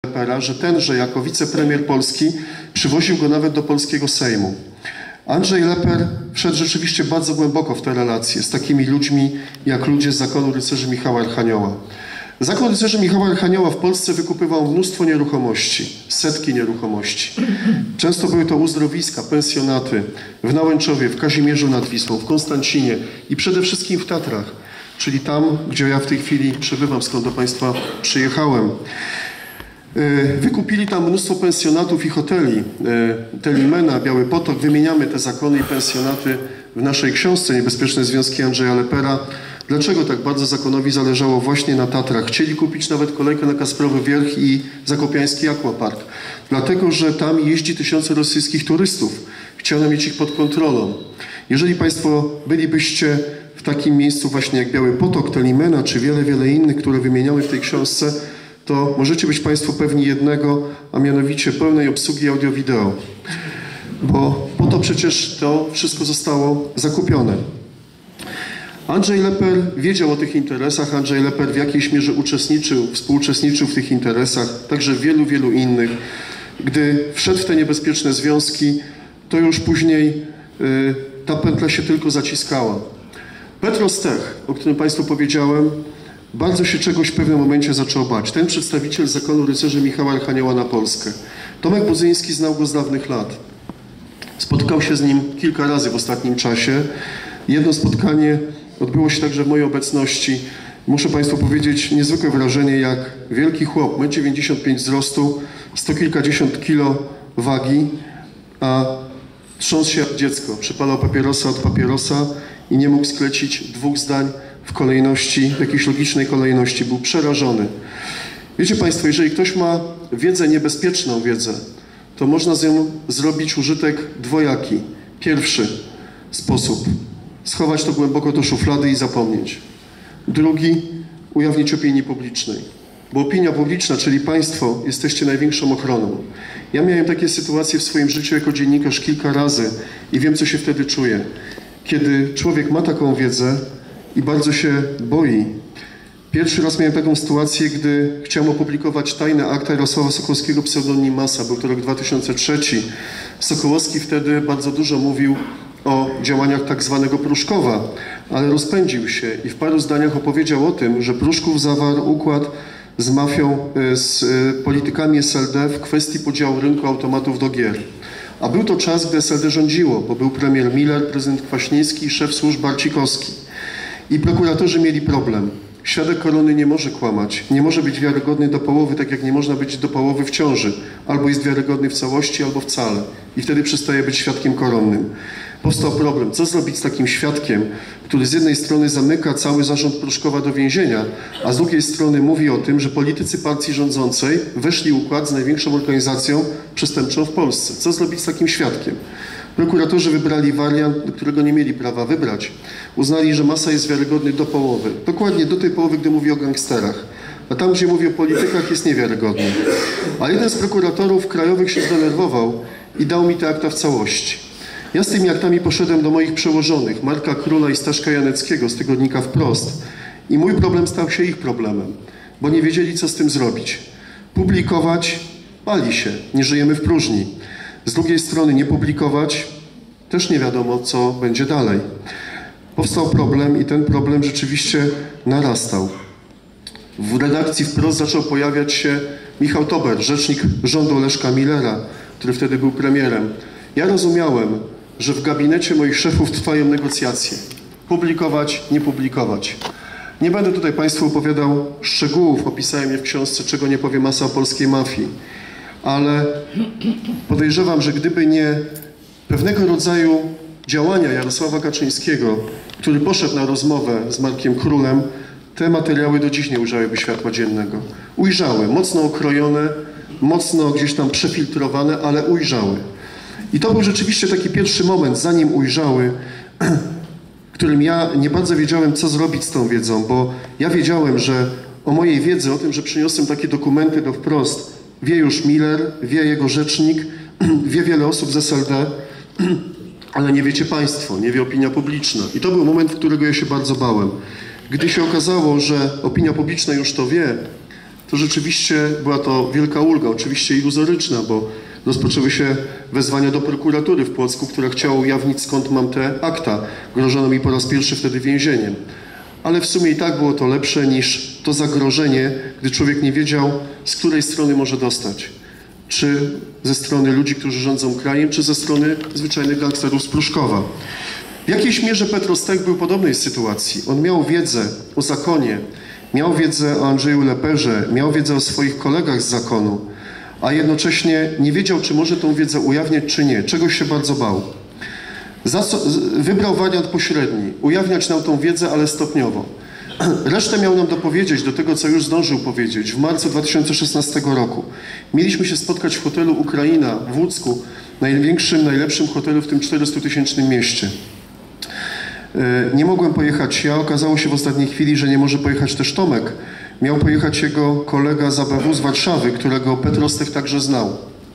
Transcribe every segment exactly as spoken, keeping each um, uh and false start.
Lepera, że tenże jako wicepremier Polski przywoził go nawet do polskiego Sejmu. Andrzej Leper wszedł rzeczywiście bardzo głęboko w te relacje z takimi ludźmi jak ludzie z Zakonu Rycerzy Michała Archanioła. Zakon Rycerzy Michała Archanioła w Polsce wykupywał mnóstwo nieruchomości, setki nieruchomości. Często były to uzdrowiska, pensjonaty w Nałęczowie, w Kazimierzu nad Wisłą, w Konstancinie i przede wszystkim w Tatrach, czyli tam, gdzie ja w tej chwili przebywam, skąd do Państwa przyjechałem. Wykupili tam mnóstwo pensjonatów i hoteli. Telimena, Biały Potok, wymieniamy te zakony i pensjonaty w naszej książce Niebezpieczne Związki Andrzeja Lepera. Dlaczego tak bardzo zakonowi zależało właśnie na Tatrach? Chcieli kupić nawet kolejkę na Kasprowy Wierch i zakopiański aquapark. Dlatego, że tam jeździ tysiące rosyjskich turystów. Chciano mieć ich pod kontrolą. Jeżeli Państwo bylibyście w takim miejscu właśnie jak Biały Potok, Telimena czy wiele, wiele innych, które wymieniamy w tej książce, to możecie być Państwo pewni jednego, a mianowicie pełnej obsługi audio-wideo. Bo po to przecież to wszystko zostało zakupione. Andrzej Leper wiedział o tych interesach, Andrzej Leper w jakiejś mierze uczestniczył, współuczestniczył w tych interesach, także w wielu, wielu innych. Gdy wszedł w te niebezpieczne związki, to już później y, ta pętla się tylko zaciskała. Petro Stech, o którym Państwu powiedziałem, bardzo się czegoś w pewnym momencie zaczął bać. Ten przedstawiciel Zakonu Rycerzy Michała Archanioła na Polskę. Tomek Budzyński znał go z dawnych lat. Spotkał się z nim kilka razy w ostatnim czasie. Jedno spotkanie odbyło się także w mojej obecności. Muszę Państwu powiedzieć niezwykłe wrażenie, jak wielki chłop, metr dziewięćdziesiąt pięć wzrostu, sto kilkadziesiąt kilo wagi, a trząsł się jak dziecko. Przypalał papierosa od papierosa i nie mógł sklecić dwóch zdań w kolejności, w jakiejś logicznej kolejności. Był przerażony. Wiecie Państwo, jeżeli ktoś ma wiedzę, niebezpieczną wiedzę, to można z nią zrobić użytek dwojaki. Pierwszy sposób: schować to głęboko do szuflady i zapomnieć. Drugi: ujawnić opinii publicznej. Bo opinia publiczna, czyli Państwo, jesteście największą ochroną. Ja miałem takie sytuacje w swoim życiu jako dziennikarz kilka razy i wiem, co się wtedy czuję. Kiedy człowiek ma taką wiedzę i bardzo się boi. Pierwszy raz miałem taką sytuację, gdy chciałem opublikować tajne akta Jarosława Sokołowskiego, pseudonim Masa. Był to rok dwa tysiące trzeci. Sokołowski wtedy bardzo dużo mówił o działaniach tak zwanego Pruszkowa, ale rozpędził się i w paru zdaniach opowiedział o tym, że Pruszków zawarł układ z mafią, z politykami S L D w kwestii podziału rynku automatów do gier. A był to czas, gdy S L D rządziło, bo był premier Miller, prezydent Kwaśniewski i szef służb Barcikowski. I prokuratorzy mieli problem. Świadek korony nie może kłamać, nie może być wiarygodny do połowy, tak jak nie można być do połowy w ciąży. Albo jest wiarygodny w całości, albo wcale. I wtedy przestaje być świadkiem koronnym. Powstał problem, co zrobić z takim świadkiem, który z jednej strony zamyka cały zarząd Pruszkowa do więzienia, a z drugiej strony mówi o tym, że politycy partii rządzącej weszli w układ z największą organizacją przestępczą w Polsce. Co zrobić z takim świadkiem? Prokuratorzy wybrali wariant, którego nie mieli prawa wybrać. Uznali, że Masa jest wiarygodny do połowy. Dokładnie do tej połowy, gdy mówi o gangsterach. A tam, gdzie mówi o politykach, jest niewiarygodny. A jeden z prokuratorów krajowych się zdenerwował i dał mi te akta w całości. Ja z tymi aktami poszedłem do moich przełożonych, Marka Króla i Staszka Janeckiego z tygodnika Wprost. I mój problem stał się ich problemem, bo nie wiedzieli, co z tym zrobić. Publikować, pali się, nie żyjemy w próżni. Z drugiej strony nie publikować, też nie wiadomo, co będzie dalej. Powstał problem i ten problem rzeczywiście narastał. W redakcji Wprost zaczął pojawiać się Michał Tober, rzecznik rządu Leszka Millera, który wtedy był premierem. Ja rozumiałem, że w gabinecie moich szefów trwają negocjacje. Publikować, nie publikować. Nie będę tutaj Państwu opowiadał szczegółów, opisałem je w książce Czego nie powie Masa o polskiej mafii. Ale podejrzewam, że gdyby nie pewnego rodzaju działania Jarosława Kaczyńskiego, który poszedł na rozmowę z Markiem Królem, te materiały do dziś nie ujrzałyby światła dziennego. Ujrzały, mocno okrojone, mocno gdzieś tam przefiltrowane, ale ujrzały. I to był rzeczywiście taki pierwszy moment, zanim ujrzały, w którym ja nie bardzo wiedziałem, co zrobić z tą wiedzą, bo ja wiedziałem, że o mojej wiedzy, o tym, że przyniosłem takie dokumenty do Wprost, wie już Miller, wie jego rzecznik, wie wiele osób z S L D, ale nie wiecie Państwo, nie wie opinia publiczna. I to był moment, którego ja się bardzo bałem. Gdy się okazało, że opinia publiczna już to wie, to rzeczywiście była to wielka ulga, oczywiście iluzoryczna, bo rozpoczęły się wezwania do prokuratury w Płocku, która chciała ujawnić, skąd mam te akta. Grożono mi po raz pierwszy wtedy więzieniem. Ale w sumie i tak było to lepsze niż to zagrożenie, gdy człowiek nie wiedział, z której strony może dostać. Czy ze strony ludzi, którzy rządzą krajem, czy ze strony zwyczajnych gangsterów z Pruszkowa. W jakiejś mierze Petro Stech był w podobnej sytuacji. On miał wiedzę o zakonie, miał wiedzę o Andrzeju Leperze, miał wiedzę o swoich kolegach z zakonu, a jednocześnie nie wiedział, czy może tą wiedzę ujawniać, czy nie. Czegoś się bardzo bał. Za co, wybrał wariant pośredni. Ujawniać nam tą wiedzę, ale stopniowo. Resztę miał nam dopowiedzieć do tego, co już zdążył powiedzieć. W marcu dwa tysiące szesnastego roku mieliśmy się spotkać w hotelu Ukraina w Łódzku, największym, najlepszym hotelu w tym czterystutysięcznym mieście. Nie mogłem pojechać ja. Okazało się w ostatniej chwili, że nie może pojechać też Tomek. Miał pojechać jego kolega z A B W z Warszawy, którego Petro Stech także znał.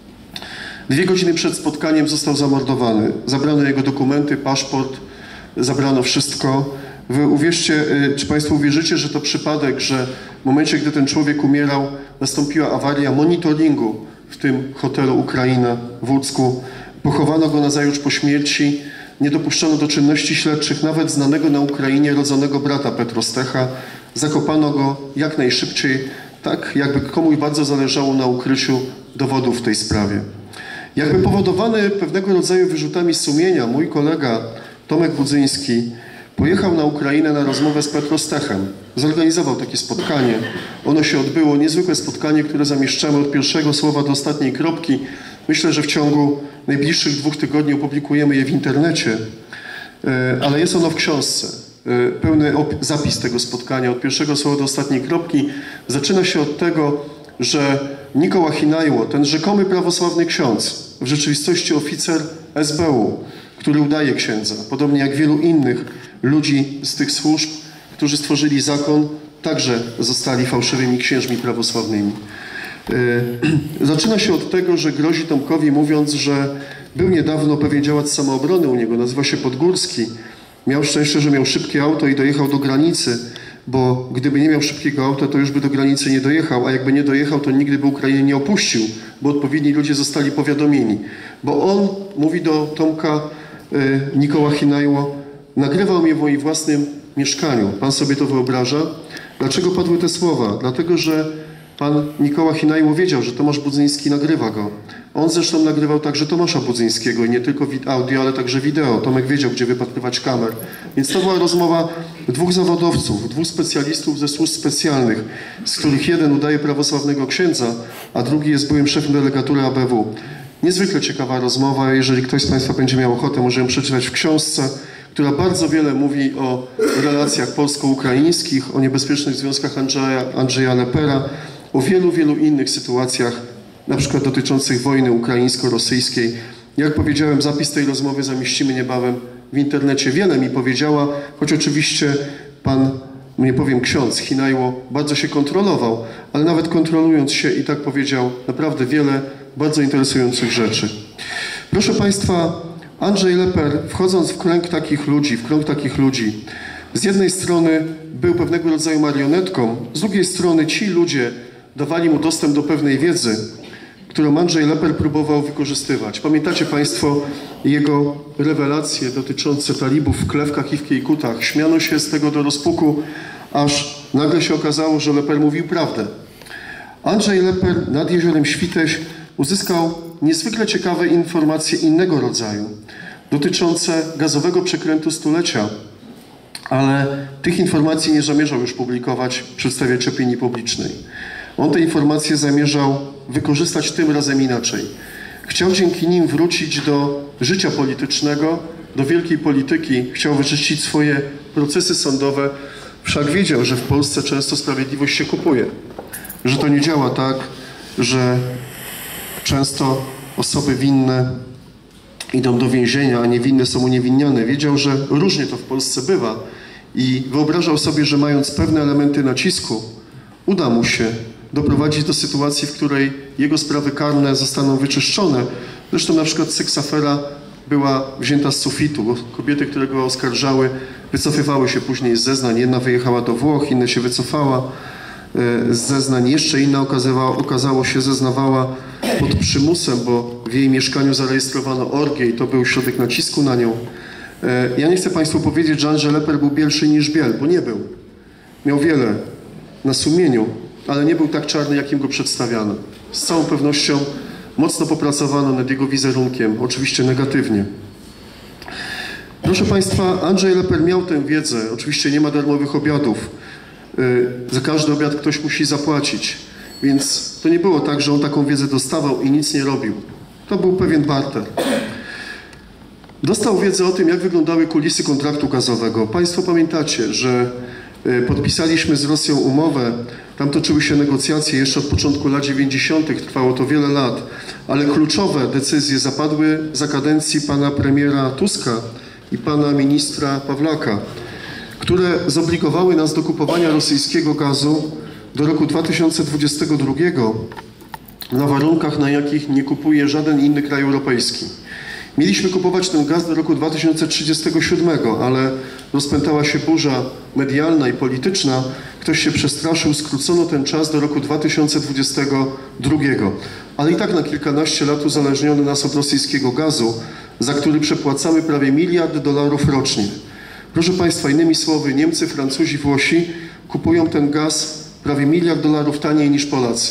Dwie godziny przed spotkaniem został zamordowany. Zabrano jego dokumenty, paszport, zabrano wszystko. Wy uwierzcie, czy Państwo uwierzycie, że to przypadek, że w momencie, gdy ten człowiek umierał, nastąpiła awaria monitoringu w tym hotelu Ukraina w Łódzku. Pochowano go nazajutrz po śmierci. Nie dopuszczono do czynności śledczych nawet znanego na Ukrainie rodzonego brata Petro Stecha. Zakopano go jak najszybciej, tak jakby komuś bardzo zależało na ukryciu dowodów w tej sprawie. Jakby powodowany pewnego rodzaju wyrzutami sumienia, mój kolega Tomek Budzyński pojechał na Ukrainę na rozmowę z Petro Stechem. Zorganizował takie spotkanie. Ono się odbyło, niezwykłe spotkanie, które zamieszczamy od pierwszego słowa do ostatniej kropki. Myślę, że w ciągu najbliższych dwóch tygodni opublikujemy je w internecie, ale jest ono w książce. Pełny zapis tego spotkania od pierwszego słowa do ostatniej kropki zaczyna się od tego, że Nikoła Hinajło, ten rzekomy prawosławny ksiądz, w rzeczywistości oficer S B U, który udaje księdza, podobnie jak wielu innych ludzi z tych służb, którzy stworzyli zakon, także zostali fałszywymi księżmi prawosławnymi. Zaczyna się od tego, że grozi Tomkowi, mówiąc, że był niedawno pewien działacz samoobrony u niego, nazywa się Podgórski. Miał szczęście, że miał szybkie auto i dojechał do granicy, bo gdyby nie miał szybkiego auta, to już by do granicy nie dojechał, a jakby nie dojechał, to nigdy by Ukrainę nie opuścił, bo odpowiedni ludzie zostali powiadomieni. Bo on, mówi do Tomka y, Nikoła Hinajło, nagrywał mnie w moim własnym mieszkaniu. Pan sobie to wyobraża? Dlaczego padły te słowa? Dlatego, że pan Nikoła Hinajło wiedział, że Tomasz Budzyński nagrywa go. On zresztą nagrywał także Tomasza Budzyńskiego i nie tylko audio, ale także wideo. Tomek wiedział, gdzie wypatrywać kamer. Więc to była rozmowa dwóch zawodowców, dwóch specjalistów ze służb specjalnych, z których jeden udaje prawosławnego księdza, a drugi jest byłym szefem delegatury A B W. Niezwykle ciekawa rozmowa. Jeżeli ktoś z Państwa będzie miał ochotę, może ją przeczytać w książce, która bardzo wiele mówi o relacjach polsko-ukraińskich, o niebezpiecznych związkach Andrzeja, Andrzeja Lepera, o wielu, wielu innych sytuacjach, na przykład dotyczących wojny ukraińsko-rosyjskiej. Jak powiedziałem, zapis tej rozmowy zamieścimy niebawem w internecie. Wiele mi powiedziała, choć oczywiście pan, nie powiem ksiądz, Hinajło bardzo się kontrolował, ale nawet kontrolując się i tak powiedział naprawdę wiele bardzo interesujących rzeczy. Proszę Państwa, Andrzej Leper, wchodząc w krąg takich ludzi, w krąg takich ludzi, z jednej strony był pewnego rodzaju marionetką, z drugiej strony ci ludzie dawali mu dostęp do pewnej wiedzy, którą Andrzej Leper próbował wykorzystywać. Pamiętacie Państwo jego rewelacje dotyczące talibów w Klewkach i w Kiejkutach. Śmiano się z tego do rozpuku, aż nagle się okazało, że Leper mówił prawdę. Andrzej Leper nad jeziorem Świteś uzyskał niezwykle ciekawe informacje innego rodzaju, dotyczące gazowego przekrętu stulecia, ale tych informacji nie zamierzał już publikować, przedstawiać opinii publicznej. On te informacje zamierzał wykorzystać tym razem inaczej. Chciał dzięki nim wrócić do życia politycznego, do wielkiej polityki. Chciał wyczyścić swoje procesy sądowe. Wszak wiedział, że w Polsce często sprawiedliwość się kupuje. Że to nie działa tak, że często osoby winne idą do więzienia, a niewinne są uniewinnione. Wiedział, że różnie to w Polsce bywa i wyobrażał sobie, że mając pewne elementy nacisku, uda mu się doprowadzić do sytuacji, w której jego sprawy karne zostaną wyczyszczone. Zresztą na przykład seksafera była wzięta z sufitu, bo kobiety, które go oskarżały, wycofywały się później z zeznań. Jedna wyjechała do Włoch, inna się wycofała. z zeznań. Jeszcze inna okazała, okazało się zeznawała pod przymusem, bo w jej mieszkaniu zarejestrowano orgię i to był środek nacisku na nią. Ja nie chcę Państwu powiedzieć, że Andrzej Lepper był bielszy niż biel, bo nie był. Miał wiele na sumieniu, ale nie był tak czarny, jakim go przedstawiano. Z całą pewnością mocno popracowano nad jego wizerunkiem, oczywiście negatywnie. Proszę Państwa, Andrzej Lepper miał tę wiedzę. Oczywiście nie ma darmowych obiadów. Za każdy obiad ktoś musi zapłacić. Więc to nie było tak, że on taką wiedzę dostawał i nic nie robił. To był pewien barter. Dostał wiedzę o tym, jak wyglądały kulisy kontraktu gazowego. Państwo pamiętacie, że podpisaliśmy z Rosją umowę. Tam toczyły się negocjacje jeszcze od początku lat dziewięćdziesiątych. Trwało to wiele lat. Ale kluczowe decyzje zapadły za kadencji pana premiera Tuska i pana ministra Pawlaka, które zobligowały nas do kupowania rosyjskiego gazu do roku dwa tysiące dwudziestego drugiego na warunkach, na jakich nie kupuje żaden inny kraj europejski. Mieliśmy kupować ten gaz do roku dwa tysiące trzydziestego siódmego, ale rozpętała się burza medialna i polityczna. Ktoś się przestraszył, skrócono ten czas do roku dwa tysiące dwudziestego drugiego. Ale i tak na kilkanaście lat uzależniono nas od rosyjskiego gazu, za który przepłacamy prawie miliard dolarów rocznie. Proszę Państwa, innymi słowy, Niemcy, Francuzi, Włosi kupują ten gaz prawie miliard dolarów taniej niż Polacy.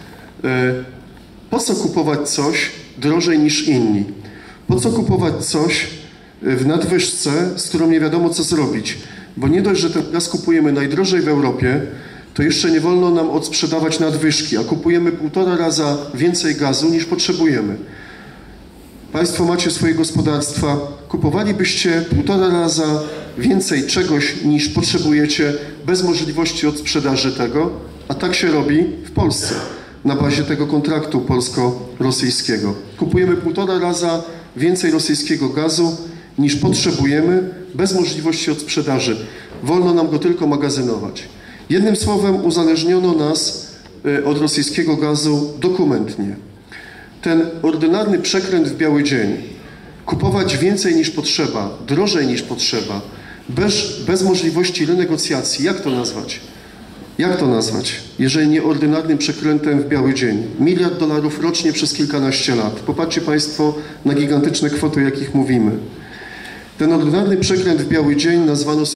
Po co kupować coś drożej niż inni? Po co kupować coś w nadwyżce, z którą nie wiadomo co zrobić? Bo nie dość, że ten gaz kupujemy najdrożej w Europie, to jeszcze nie wolno nam odsprzedawać nadwyżki, a kupujemy półtora raza więcej gazu niż potrzebujemy. Państwo macie swoje gospodarstwa, kupowalibyście półtora raza więcej czegoś niż potrzebujecie bez możliwości odsprzedaży tego, a tak się robi w Polsce na bazie tego kontraktu polsko-rosyjskiego. Kupujemy półtora raza więcej rosyjskiego gazu niż potrzebujemy bez możliwości odsprzedaży. Wolno nam go tylko magazynować. Jednym słowem uzależniono nas od rosyjskiego gazu dokumentnie. Ten ordynarny przekręt w biały dzień, kupować więcej niż potrzeba, drożej niż potrzeba, bez, bez możliwości renegocjacji, jak to nazwać? Jak to nazwać, jeżeli nie ordynarnym przekrętem w biały dzień? Miliard dolarów rocznie przez kilkanaście lat. Popatrzcie Państwo na gigantyczne kwoty, o jakich mówimy. Ten ordynarny przekręt w biały dzień nazwano